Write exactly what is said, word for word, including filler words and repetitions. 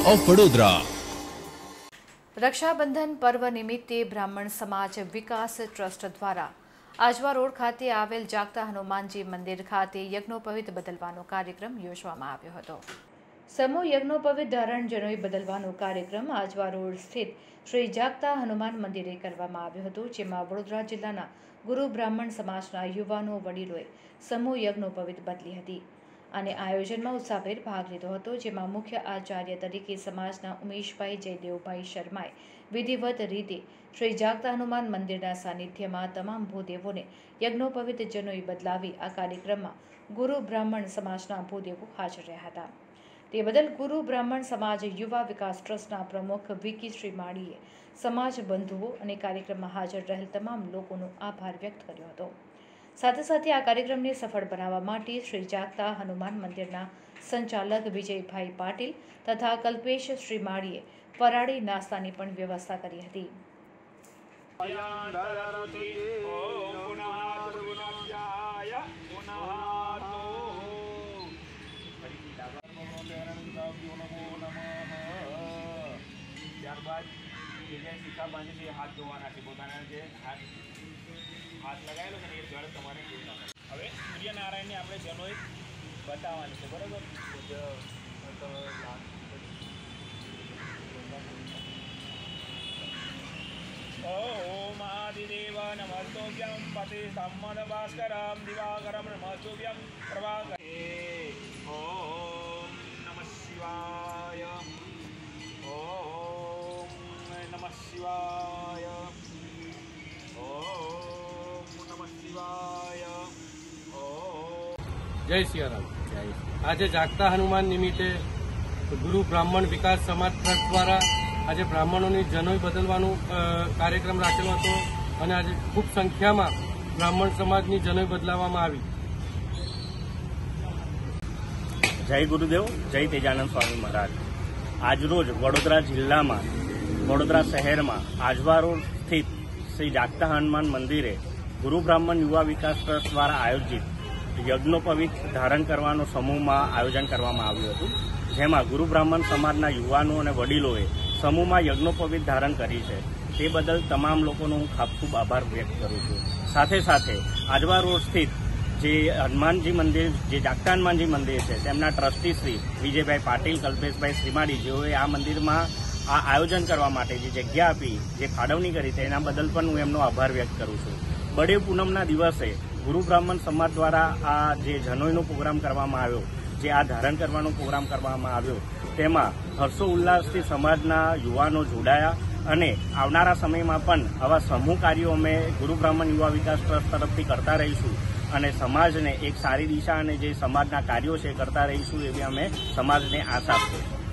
Of Vadodara. Rakshabandhan पर्व निमित्ते ब्राह्मण समाज विकास ट्रस्ट द्वारा આજવા રોડ ખાતે આવેલ જાગતા હનુમાનજી મંદિર ખાતે યજ્ઞોપવિત બદલવાનો કાર્યક્રમ યોજવામાં આવ્યો હતો। સમૂહ યજ્ઞોપવિત ધારણ જનોઈ બદલવાનો કાર્યક્રમ આજવા રોડ સ્થિત શ્રી જાગતા હનુમાન મંદિરે કરવામાં આવ્યો હતો, જેમાં વડોદરા જિલ્લાના ગુરુ બ્રાહ્મણ સમાજના યુવાનો વડીલોએ સમૂહ યજ્ઞોપવિત બદલી હતી અને આયોજનમાં ઉત્સાહભેર ભાગ લીધો હતો, જેમાં મુખ્ય આચાર્ય તરીકે સમાજના ઉમેશભાઈ જયદેવભાઈ શર્માએ વિધિવત રીતે શ્રી જાગતા હનુમાન મંદિરના સાનિધ્યમાં તમામ ભૂદેવોને યજ્ઞોપવિત જનોઈ બદલાવી આ કાર્યક્રમમાં ગુરુ બ્રાહ્મણ સમાજના ભૂદેવો હાજર રહ્યા હતા। તે બદલ ગુરુ બ્રાહ્મણ સમાજ યુવા વિકાસ ટ્રસ્ટના પ્રમુખ વિકી શ્રીમાળીએ સમાજ બંધુઓ અને કાર્યક્રમમાં હાજર રહેલ તમામ લોકોનો આભાર વ્યક્ત કર્યો હતો। સાથે સાથે આ કાર્યક્રમને સફળ બનાવવા માટે શ્રી જાગતા હનુમાન મંદિરના સંચાલક વિજયભાઈ પાટીલ તથા કલ્પેશ શ્રીમાળીએ ફરાળી નાસ્તાની પણ વ્યવસ્થા કરી હતી। ત્યારબાદ શિખા બાંધીને હાથ ધોવાના છે, પોતાના જે હાથ હાથ લગાવેલો છે ને એ જળ તમારે જોઈ નાખો। હવે સૂર્યનારાયણને આપણે જનોઈ બતાવવાની છે, બરાબર। ओम आदिदेव नमस्तोभ्यं पति सम्मद भास्करं दिवाकरं नमस्तोभ्यं प्रभाकरे। ओम नमः शिवाय। ओम नमः शिवाय। ओम नमः शिवाय। जय सियाराम। आज जागता हनुमान निमित्ते गुरु ब्राह्मण विकास समाज ट्रस्ट द्वारा आज ब्राह्मणों जनोई बदलવાનો कार्यक्रम રાખેલો હતો અને આજે ખૂબ સંખ્યામાં બ્રાહ્મણ સમાજની જનોઈ બદલાવવામાં આવી। જય ગુરુદેવ, જય તેજાનંદ સ્વામી મહારાજ। આજરોજ વડોદરા જિલ્લામાં વડોદરા શહેરમાં આજવા રોડ સ્થિત શ્રી જાગતા હનુમાન મંદિરે ગુરુ બ્રાહ્મણ યુવા વિકાસ ટ્રસ્ટ દ્વારા આયોજિત યજ્ઞોપવિત ધારણ કરવાનો સમૂહમાં આયોજન કરવામાં આવ્યું હતું, જેમાં ગુરુ બ્રાહ્મણ સમાજના યુવાનો અને વડીલોએ સમૂહમાં યજ્ઞોપવિત ધારણ કરી છે। તે બદલ તમામ લોકોનો હું ખૂબ ખૂબ આભાર વ્યક્ત કરું છું। સાથે સાથે આજવા રોડ સ્થિત જે હનુમાનજી મંદિર જે જાગતા હનુમાનજી મંદિર છે તેમના ટ્રસ્ટી શ્રી વિજયભાઈ પાટીલ, કલ્પેશભાઈ શ્રીમાળી, જેઓએ આ મંદિરમાં આ આયોજન કરવા માટે જે જગ્યા આપી, જે ફાળવણી કરી તેના બદલ પણ હું એમનો આભાર વ્યક્ત કરું છું। બળેવ પૂનમના દિવસે ગુરુ બ્રાહ્મણ સમાજ દ્વારા આ જે જનોઈનો પ્રોગ્રામ કરવામાં આવ્યો, જે આ ધારણ કરવાનો પ્રોગ્રામ કરવામાં આવ્યો, તેમાં હર્ષો ઉલ્લાસથી સમાજના યુવાનો જોડાયા અને આવનારા સમયમાં પણ આવા સમૂહ કાર્યો અમે ગુરુ બ્રાહ્મણ યુવા વિકાસ ટ્રસ્ટ તરફથી કરતા રહીશું અને સમાજને એક સારી દિશા અને જે સમાજના કાર્યો છે કરતા રહીશું એવી અમે સમાજને આશા છે।